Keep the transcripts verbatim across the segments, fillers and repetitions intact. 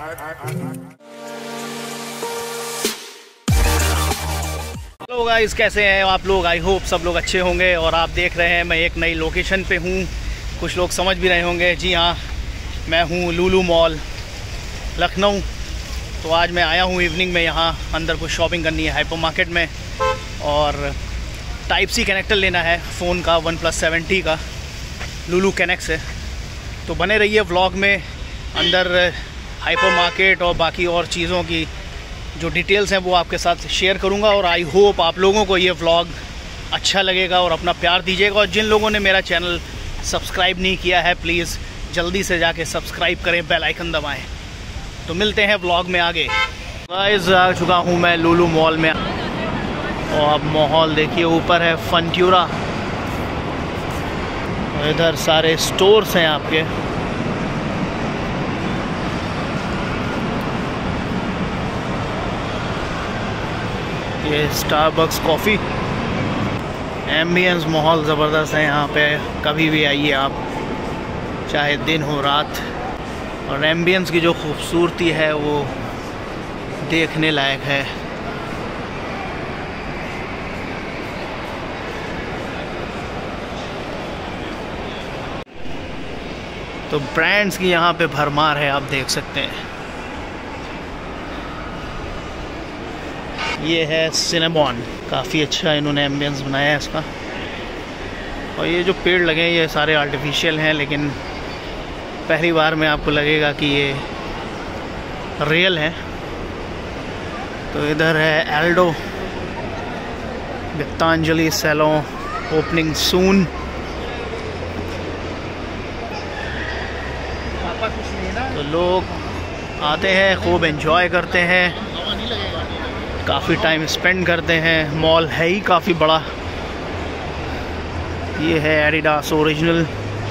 Hello guys, कैसे हैं आप लोग? आई होप सब लोग अच्छे होंगे। और आप देख रहे हैं मैं एक नई लोकेशन पे हूँ। कुछ लोग समझ भी रहे होंगे, जी हाँ, मैं हूँ लुलु मॉल लखनऊ। तो आज मैं आया हूँ इवनिंग में यहाँ अंदर कुछ शॉपिंग करनी है हाइपर मार्केट में, और टाइप सी कनेक्टर लेना है फ़ोन का, वन प्लस सेवेंटी का लुलु कनेक्ट से। तो बने रहिए व्लॉग में, अंदर हाइपर मार्केट और बाकी और चीज़ों की जो डिटेल्स हैं वो आपके साथ शेयर करूंगा। और आई होप आप लोगों को ये व्लॉग अच्छा लगेगा और अपना प्यार दीजिएगा। और जिन लोगों ने मेरा चैनल सब्सक्राइब नहीं किया है, प्लीज़ जल्दी से जाके सब्सक्राइब करें, बेल आइकन दबाएं। तो मिलते हैं व्लॉग में आगे। गाइस, आ चुका हूँ मैं लुलु मॉल में, और अब माहौल देखिए, ऊपर है फनट्यूरा, इधर सारे स्टोर्स हैं आपके। ये स्टारबक्स कॉफ़ी, एम्बियंस माहौल ज़बरदस्त है यहाँ पे। कभी भी आइए आप, चाहे दिन हो रात, और एम्बियंस की जो खूबसूरती है वो देखने लायक है। तो ब्रांड्स की यहाँ पे भरमार है, आप देख सकते हैं। ये है सिनेमॉन, काफ़ी अच्छा इन्होंने एम्बियंस बनाया है इसका। और ये जो पेड़ लगे हैं ये सारे आर्टिफिशियल हैं, लेकिन पहली बार में आपको लगेगा कि ये रियल है। तो इधर है Aldo, Geetanjali salon opening soon. तो लोग आते हैं, खूब एंजॉय करते हैं, काफ़ी टाइम स्पेंड करते हैं। मॉल है ही काफ़ी बड़ा। ये है एडिडास ओरिजिनल।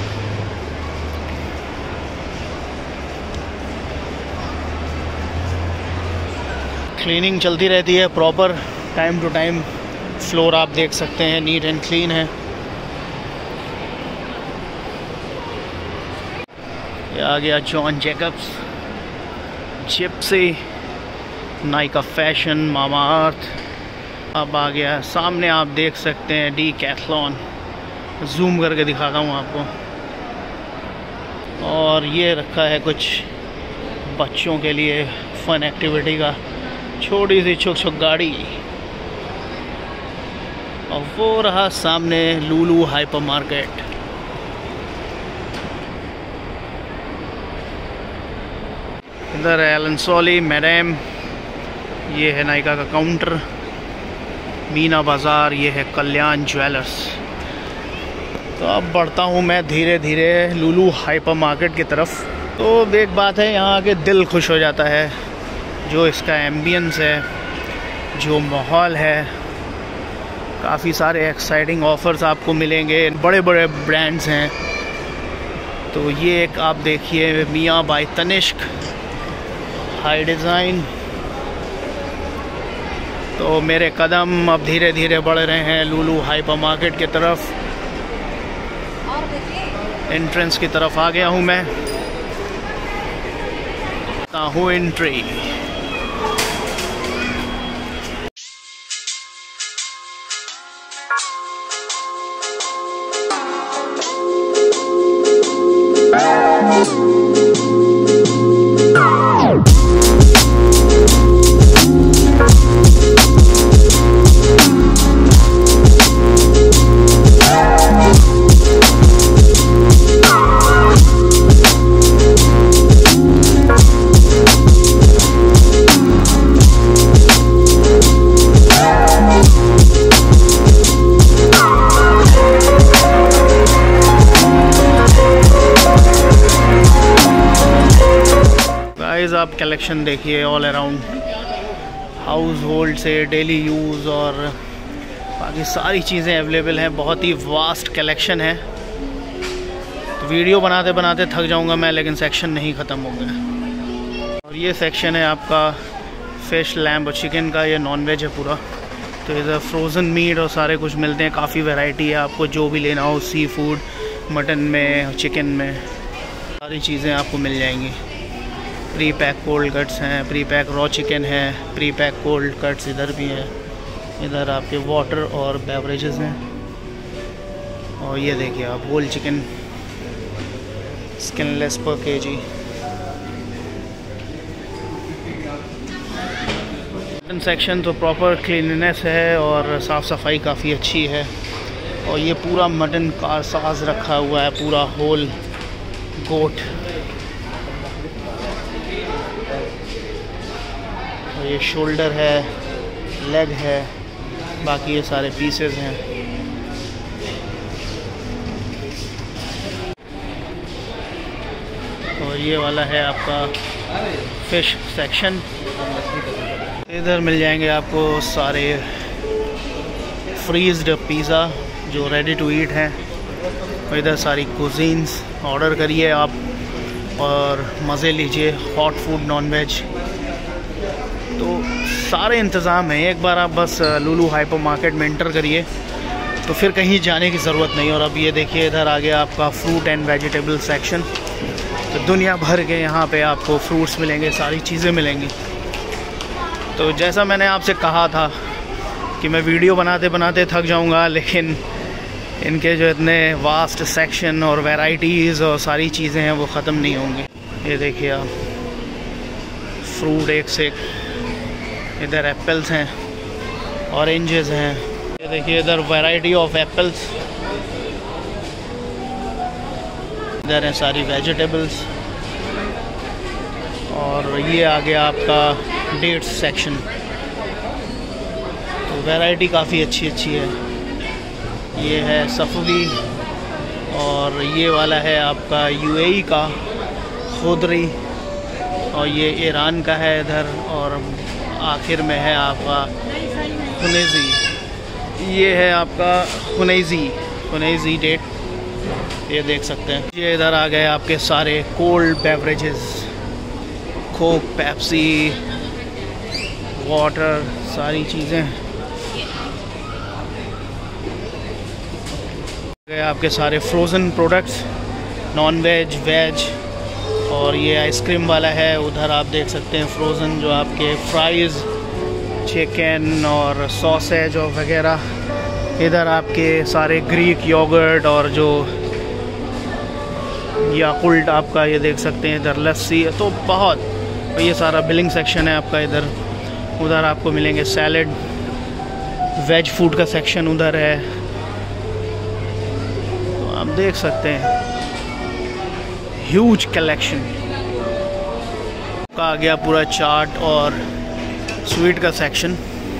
क्लीनिंग चलती रहती है proper, time to time. Floor आप देख सकते हैं नीट एंड क्लीन है। ये आ गया John Jacobs, Gypsy, Nykaa fashion, Mamaearth. अब आ गया सामने, आप देख सकते हैं डीकैथलॉन। जूम करके दिखाता हूँ आपको। और ये रखा है कुछ बच्चों के लिए फन एक्टिविटी का, छोटी सी छुक छुक गाड़ी। और वो रहा सामने लुलु हाइपर मार्केट। इधर है एलन सोली, मैडम, ये है नाइका का काउंटर। मीना बाज़ार, ये है कल्याण ज्वेलर्स। तो अब बढ़ता हूँ मैं धीरे धीरे लुलु हाइपर मार्केट की तरफ। तो एक बात है, यहाँ आके दिल खुश हो जाता है। जो इसका एम्बियंस है, जो माहौल है, काफ़ी सारे एक्साइटिंग ऑफ़र्स आपको मिलेंगे, बड़े बड़े ब्रांड्स हैं। तो ये एक आप देखिए, मियाँ बाय तनिष्क, हाई डिज़ाइन। तो मेरे कदम अब धीरे धीरे बढ़ रहे हैं लुलु हाइपर मार्केट की तरफ। एंट्रेंस की तरफ आ गया हूँ मैं, हूँ एंट्री। आप कलेक्शन देखिए ऑल अराउंड, हाउस होल्ड से डेली यूज़ और बाकी सारी चीज़ें अवेलेबल हैं। बहुत ही वास्ट कलेक्शन है। तो वीडियो बनाते बनाते थक जाऊंगा मैं, लेकिन सेक्शन नहीं ख़त्म होंगे। और ये सेक्शन है आपका फ़िश, लैम्ब और चिकन का। ये नॉन वेज है पूरा। तो इधर फ्रोज़न मीट और सारे कुछ मिलते हैं। काफ़ी वैरायटी है, आपको जो भी लेना हो, सी फूड, मटन में, चिकन में, सारी चीज़ें आपको मिल जाएंगी। प्री पैक कोल्ड कट्स हैं, प्री पैक रॉ चिकन है, प्री पैक कोल्ड कट्स इधर भी है। इधर आपके वाटर और बेवरेजेस हैं। और ये देखिए आप whole chicken skinless per K G. Chicken section तो प्रॉपर क्लीननेस है और साफ़ सफाई काफ़ी अच्छी है। और ये पूरा मटन का साज रखा हुआ है, पूरा होल गोट। और ये शोल्डर है, लेग है, बाकी ये सारे पीसेस हैं। और ये वाला है आपका फ़िश सेक्शन। इधर मिल जाएंगे आपको सारे फ्रीज्ड पिज़्ज़ा जो रेडी टू ईट हैं। और इधर सारी कुजीन्स ऑर्डर करिए आप और मज़े लीजिए, हॉट फूड, नॉन वेज, तो सारे इंतज़ाम हैं। एक बार आप बस लुलु हाइपर मार्केट में एंटर करिए तो फिर कहीं जाने की ज़रूरत नहीं। और अब ये देखिए इधर आ गया आपका फ्रूट एंड वेजिटेबल सेक्शन। तो दुनिया भर के यहाँ पे आपको फ्रूट्स मिलेंगे, सारी चीज़ें मिलेंगी। तो जैसा मैंने आपसे कहा था कि मैं वीडियो बनाते बनाते थक जाऊँगा, लेकिन इनके जो इतने वास्ट सेक्शन और वैराइटीज़ और सारी चीज़ें हैं वो ख़त्म नहीं होंगी। ये देखिए आप फ्रूट एक से एक। इधर एप्पल्स हैं, ऑरेंजेस हैं। ये देखिए इधर वैरायटी ऑफ एप्पल्स। इधर हैं सारी वेजिटेबल्स। और ये आ गया आपका डेट्स सेक्शन। तो वैरायटी काफ़ी अच्छी अच्छी है। ये है सफ़वी और ये वाला है आपका यूएई का खुदरी और ये ईरान का है इधर। और आखिर में है आपका खुनैज़ी। ये है आपका खुनैज़ी खुनैज़ी डेट, ये देख सकते हैं। ये इधर आ गए आपके सारे cold beverages, Coke, Pepsi, water, सारी चीज़ें। गए आपके सारे frozen products, non veg, veg. और ये आइसक्रीम वाला है। उधर आप देख सकते हैं फ्रोज़न जो आपके फ्राइज़, चिकन और सॉसेज और वगैरह। इधर आपके सारे ग्रीक योगर्ट और जो याकुल्ट आपका, ये देख सकते हैं। इधर लस्सी है तो बहुत। और ये सारा बिलिंग सेक्शन है आपका इधर। उधर आपको मिलेंगे सैलड, वेज फूड का सेक्शन उधर है। तो आप देख सकते हैं ह्यूज कलेक्शन का आ गया पूरा चाट और स्वीट का सेक्शन।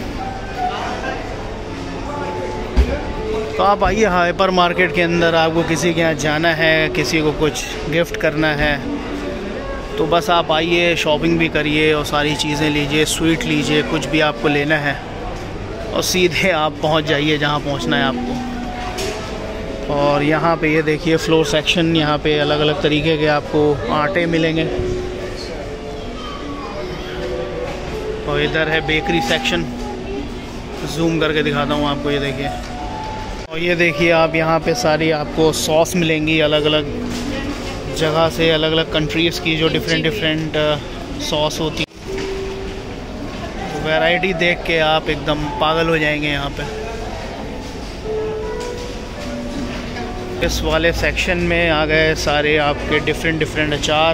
तो आप आइए हाइपर मार्केट के अंदर। आपको किसी के यहाँ जाना है, किसी को कुछ गिफ्ट करना है, तो बस आप आइए, शॉपिंग भी करिए और सारी चीज़ें लीजिए, स्वीट लीजिए, कुछ भी आपको लेना है और सीधे आप पहुँच जाइए जहाँ पहुँचना है आपको। और यहाँ पे ये देखिए फ्लोर सेक्शन। यहाँ पे अलग अलग तरीके के आपको आटे मिलेंगे। और इधर है बेकरी सेक्शन, जूम करके दिखाता हूँ आपको, ये देखिए। और ये देखिए आप यहाँ पे सारी आपको सॉस मिलेंगी अलग अलग जगह से, अलग अलग कंट्रीज़ की जो डिफरेंट डिफरेंट सॉस होती। वैरायटी देख के आप एकदम पागल हो जाएंगे यहाँ पे। इस वाले सेक्शन में आ गए सारे आपके डिफरेंट डिफरेंट अचार।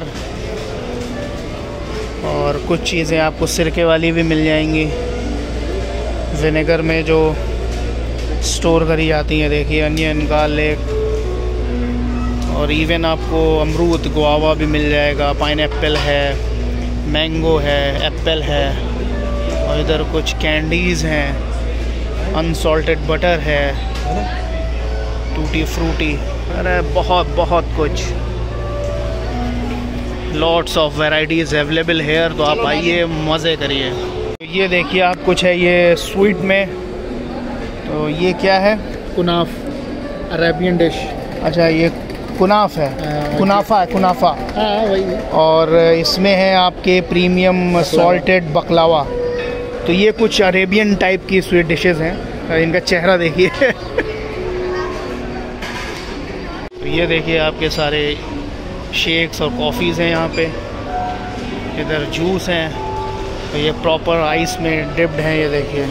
और कुछ चीज़ें आपको सिरके वाली भी मिल जाएंगी, विनेगर में जो स्टोर करी जाती हैं। देखिए अनियन, गार्लिक। और इवन आपको अमरूद, गुआवा भी मिल जाएगा, पाइनएप्पल है, मैंगो है, एप्पल है। और इधर कुछ कैंडीज़ हैं, अनसॉल्टेड बटर है, टूटी फ्रूटी, अरे बहुत बहुत कुछ। Lots of varieties available here. तो आप आइए, मज़े करिए। ये देखिए आप कुछ है ये स्वीट में। तो ये क्या है? Kunafa, Arabian dish. अच्छा, ये कुनाफ है, कुनाफा है, कुनाफा। हाँ वही। और इसमें है आपके प्रीमियम सॉल्टेड बकलावा। तो ये कुछ अरेबियन टाइप की स्वीट डिशेस हैं। इनका चेहरा देखिए। तो ये देखिए आपके सारे शेक्स और कॉफ़ीज़ हैं यहाँ पे। इधर जूस हैं, तो ये प्रॉपर आइस में डिप्ड हैं, ये देखिए।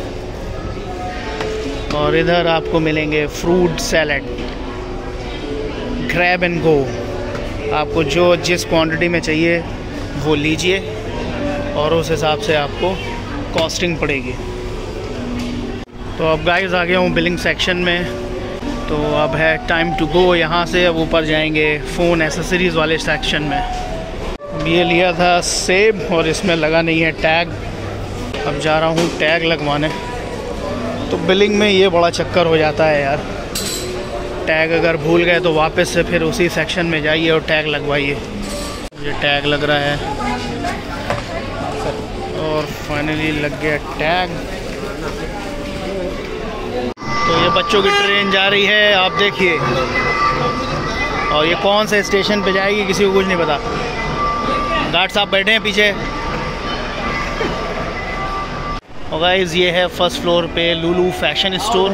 और इधर आपको मिलेंगे fruit salad, grab and go. आपको जो जिस क्वांटिटी में चाहिए वो लीजिए और उस हिसाब से आपको कॉस्टिंग पड़ेगी। तो अब गाइस आ गया हूँ बिलिंग सेक्शन में, तो अब है टाइम टू गो। यहाँ से अब ऊपर जाएंगे फ़ोन एसेसरीज़ वाले सेक्शन में। ये लिया था सेब और इसमें लगा नहीं है टैग, अब जा रहा हूँ टैग लगवाने। तो बिलिंग में ये बड़ा चक्कर हो जाता है यार, टैग अगर भूल गए तो वापस से फिर उसी सेक्शन में जाइए और टैग लगवाइए। ये टैग लग रहा है और फाइनली लग गया टैग। तो ये बच्चों की ट्रेन जा रही है, आप देखिए, और ये कौन से स्टेशन पे जाएगी किसी को कुछ नहीं पता। गार्ड साहब बैठे हैं पीछे। और गाइस ये है फर्स्ट फ्लोर पे लुलु फैशन स्टोर।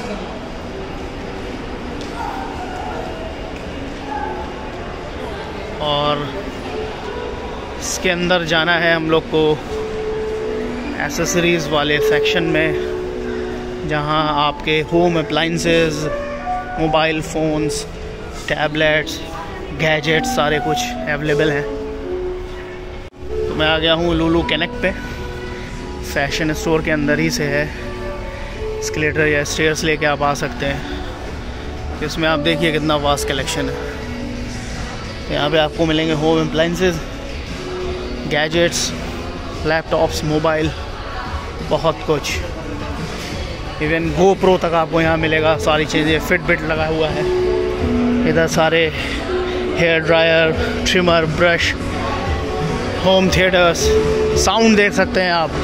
और इसके अंदर जाना है हम लोग को एसेसरीज़ वाले सेक्शन में, जहां आपके home appliances, mobile phones, tablets, gadgets सारे कुछ अवेलेबल हैं। तो मैं आ गया हूँ लुलु कनेक्ट पे। फैशन स्टोर के अंदर ही से है, एस्केलेटर या स्टेयर्स लेके आप आ सकते हैं। इसमें आप देखिए कितना वास्ट कलेक्शन है। यहाँ पे आपको मिलेंगे home appliances, gadgets, laptops, mobile, बहुत कुछ। इवन गोप्रो तक आपको यहाँ मिलेगा, सारी चीज़ें। फिटबिट लगा हुआ है इधर, सारे hair dryer, trimmer, brush, home theatres, sound देख सकते हैं आप।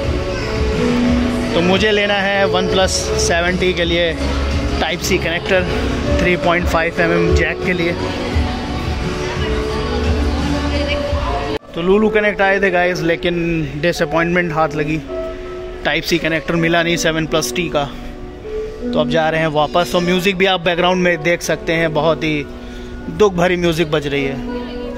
तो मुझे लेना है वन प्लस सेवेंटी के लिए type C connector, three point five M M jack के लिए। तो लुलु कनेक्ट आए थे गाइस, लेकिन डिसअपॉइंटमेंट हाथ लगी, टाइप सी कनेक्टर मिला नहीं सेवन प्लस टी का। तो अब जा रहे हैं वापस। तो म्यूज़िक भी आप बैकग्राउंड में देख सकते हैं, बहुत ही दुख भरी म्यूज़िक बज रही है।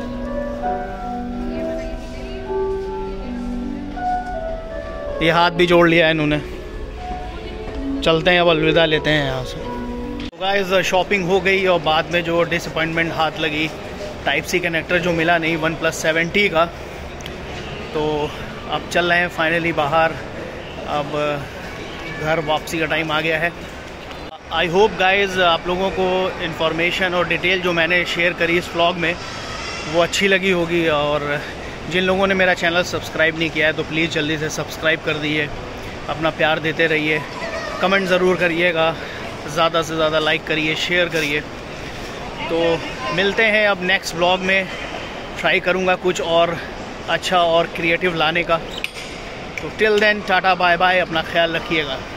ये हाथ भी जोड़ लिया है इन्होंने। चलते हैं, अब अलविदा लेते हैं यहाँ से। तो गाइस शॉपिंग हो गई और बाद में जो डिसअपॉइंटमेंट हाथ लगी, टाइप सी कनेक्टर जो मिला नहीं वन प्लस सेवेंटी का। तो अब चल रहे हैं फाइनली बाहर, अब घर वापसी का टाइम आ गया है। आई होप गाइस आप लोगों को इन्फॉर्मेशन और डिटेल जो मैंने शेयर करी इस व्लॉग में वो अच्छी लगी होगी। और जिन लोगों ने मेरा चैनल सब्सक्राइब नहीं किया है तो प्लीज़ जल्दी से सब्सक्राइब कर दीजिए, अपना प्यार देते रहिए, कमेंट ज़रूर करिएगा, ज़्यादा से ज़्यादा लाइक करिए, शेयर करिए। तो मिलते हैं अब नेक्स्ट व्लॉग में, ट्राई करूँगा कुछ और अच्छा और क्रिएटिव लाने का। तो till then tata bye bye, अपना ख्याल रखिएगा।